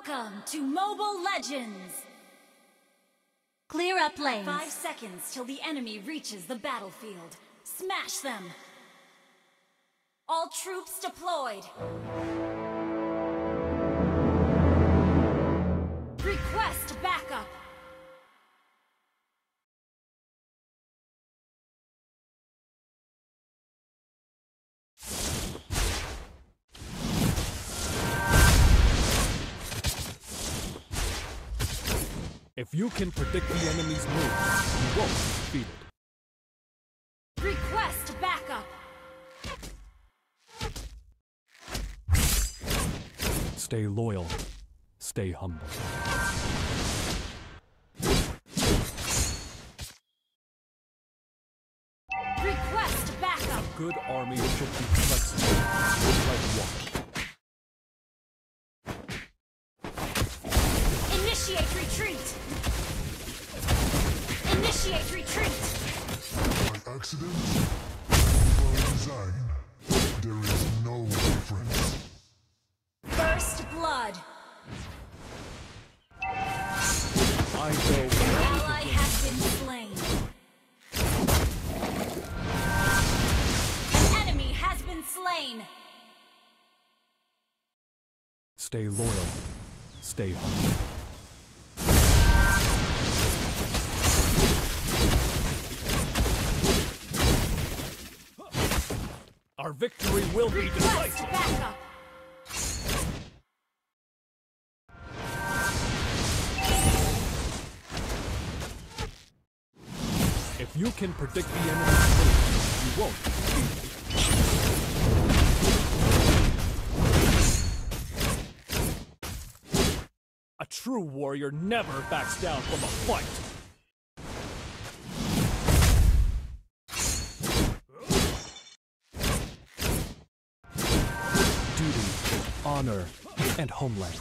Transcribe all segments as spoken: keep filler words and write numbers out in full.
Welcome to Mobile Legends! Clear up lanes. Five seconds till the enemy reaches the battlefield. Smash them! All troops deployed! Request backup! If you can predict the enemy's moves, you won't be defeated. Request backup! Stay loyal. Stay humble. Request backup! A good army should be flexible, like water. Initiate retreat! Initiate retreat! By accident, by design, there is no difference. First blood! I go An ally has been slain. An enemy has been slain. Stay loyal. Stay humble. Our victory will be Request decisive. backup! If you can predict the enemy's moves, you won't be defeated. A true warrior never backs down from a fight. Duty, honor, and homeland.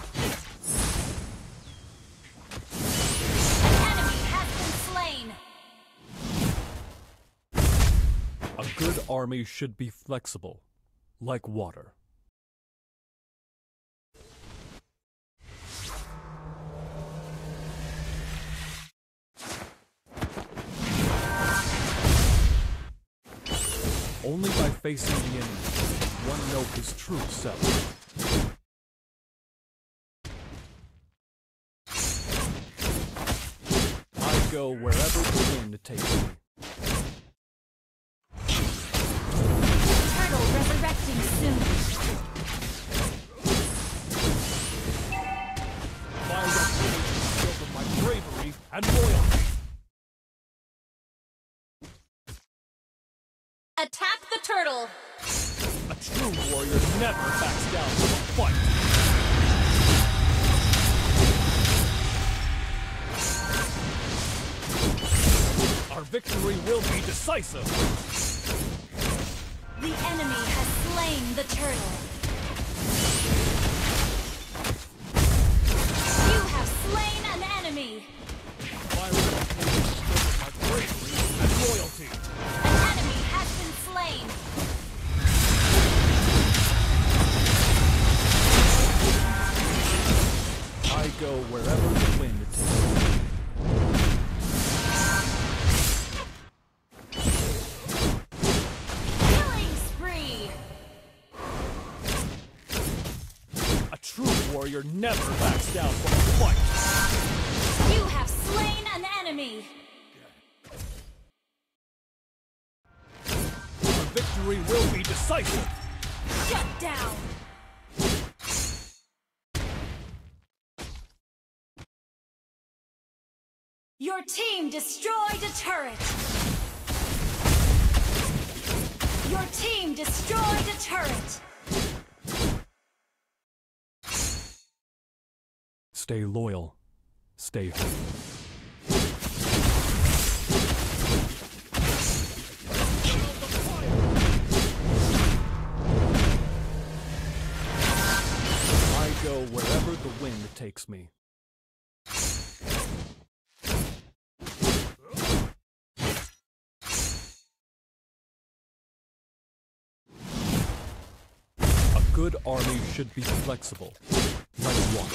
An enemy has been slain. A good army should be flexible, like water. Only by facing the enemy can one know his true self. I go wherever the wind takes me. Turtle resurrecting soon. My reputation is built of my bravery and loyalty. Attack the turtle! A true warrior never backs down from a fight. Our victory will be decisive. The enemy has slain the turtle. You have slain an enemy. My reputation is built of my bravery and loyalty. An enemy has been slain. I go wherever the wind takes me. Killing spree. A true warrior never backs down from a fight. You have slain an enemy. Our victory will be decisive. Shut down. Your team destroyed a turret. Your team destroyed a turret. Stay loyal. Stay humble. I go wherever the wind takes me. A good army should be flexible, like water.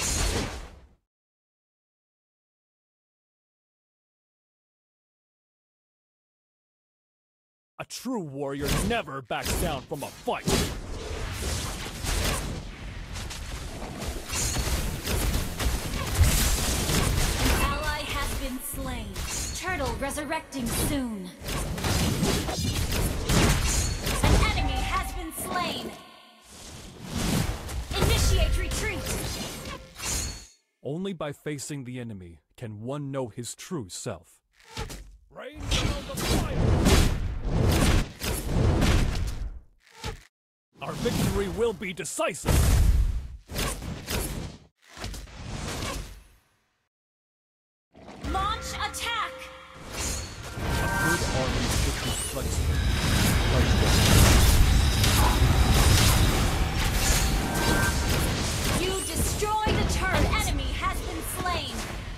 A true warrior never backs down from a fight. An ally has been slain. Turtle resurrecting soon. An enemy has been slain. Initiate retreat. Only by facing the enemy can one know his true self. Rain down the fire! Our victory will be decisive! Launch attack! A good army should be flexible, like water. You destroyed the turret. An enemy has been slain.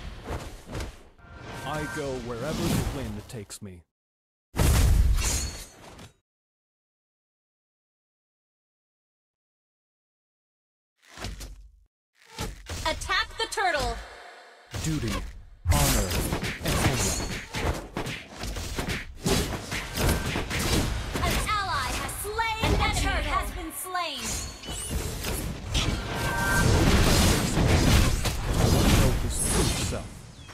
I go wherever the wind takes me. Attack the turtle! Duty, honor, and homeland. An ally has slain. An enemy turtle has been slain. One know his true self.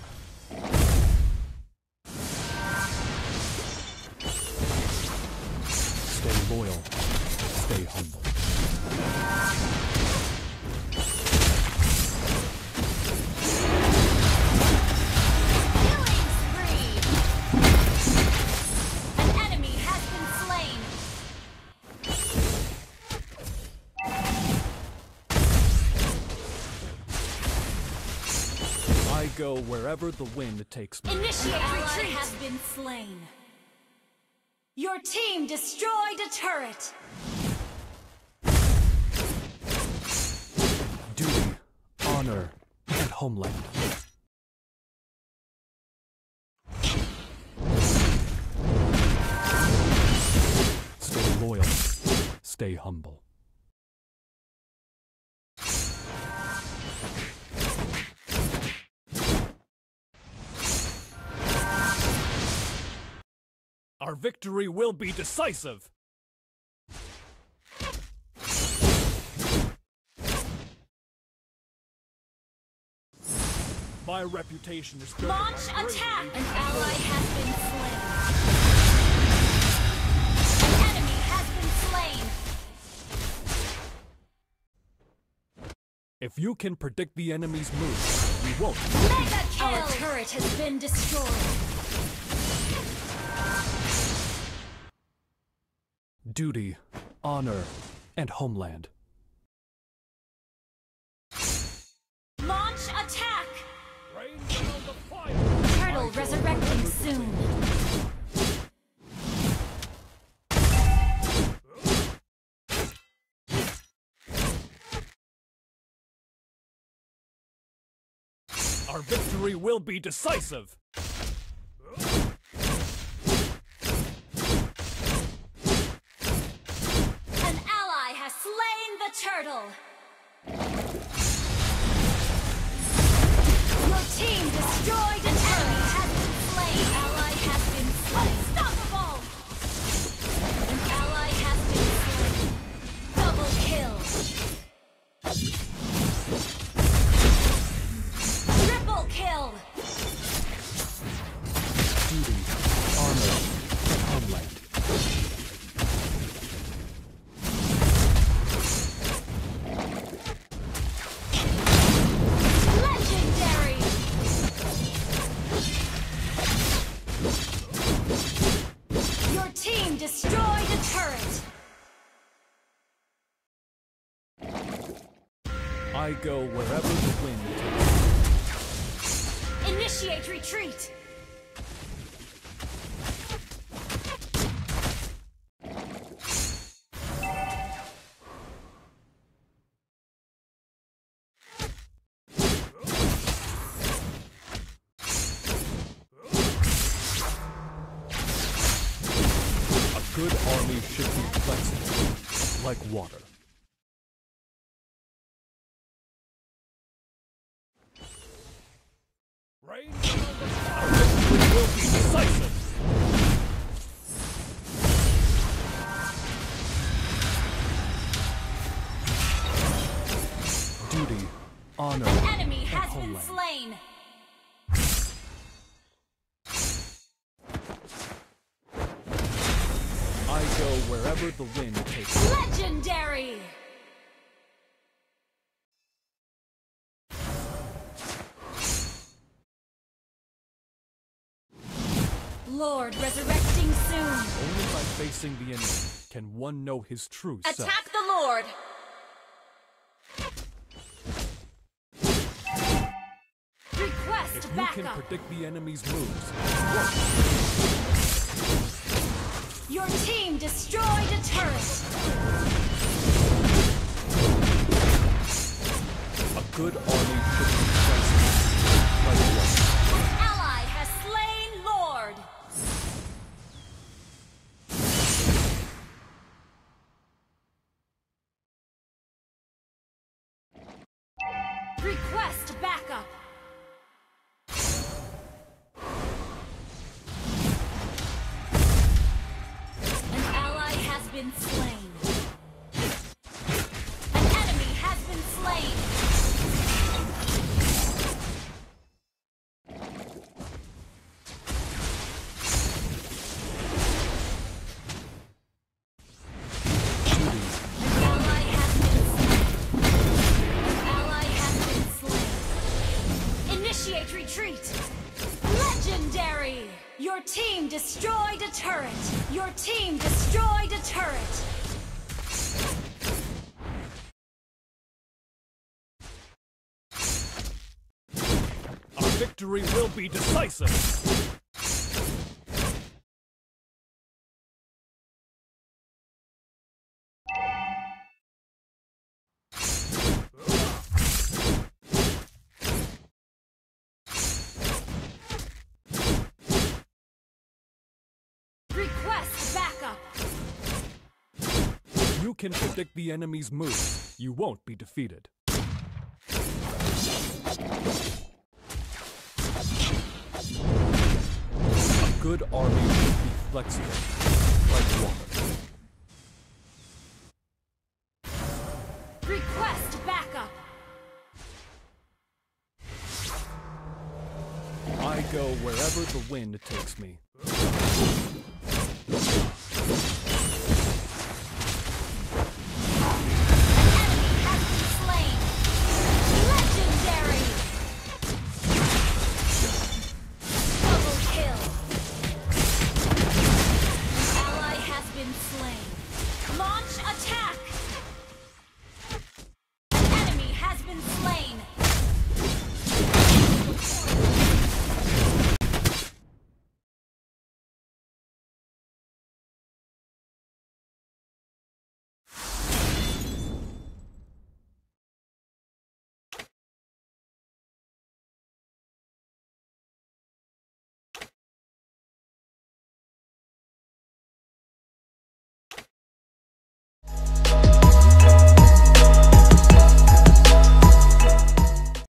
Stay loyal, stay humble. Killing spree! An enemy has been slain. I go wherever the wind takes me. Initiate retreat has been slain. Your team destroyed a turret. Duty, honor, and homeland. Stay loyal, stay humble. Our victory will be decisive! My reputation is built Launch on bravery. attack! An ally has been slain. An enemy has been slain. If you can predict the enemy's moves, we won't. Mega kill! Our turret has been destroyed. Duty, honor, and homeland. Launch attack! Rain down the fire! Turtle resurrecting soon. Our victory will be decisive! An ally has slain the turtle. Your team destroyed an enemy has been slain. Ally has been slain. Unstoppable! An ally has been slain. Double kill. Triple kill. Duty, honor, and homeland. Legendary. Your team destroyed a turret. I go wherever the wind takes me. Initiate retreat. A good army should be flexible, like water. Rain down the fire. Our victory will be decisive. Duty, honor, An enemy and has been homeland. slain. I go wherever the wind takes me. Legendary! Lord resurrecting soon. Only by facing the enemy can one know his true self. Attack the Lord! Request If you can backup! predict the enemy's moves, Your team destroyed a turret! a good army should be decisive. Like what? An ally has slain Lord! Request backup! An ally has been slain. An enemy has been slain. Duty, An ally has been slain. An ally has been slain. Initiate retreat. Legendary! Your team destroyed a turret. Your team destroyed a turret. our victory will be decisive. Request backup. You can predict the enemy's moves. You won't be defeated. A good army should be flexible, like water. Request backup. I go wherever the wind takes me.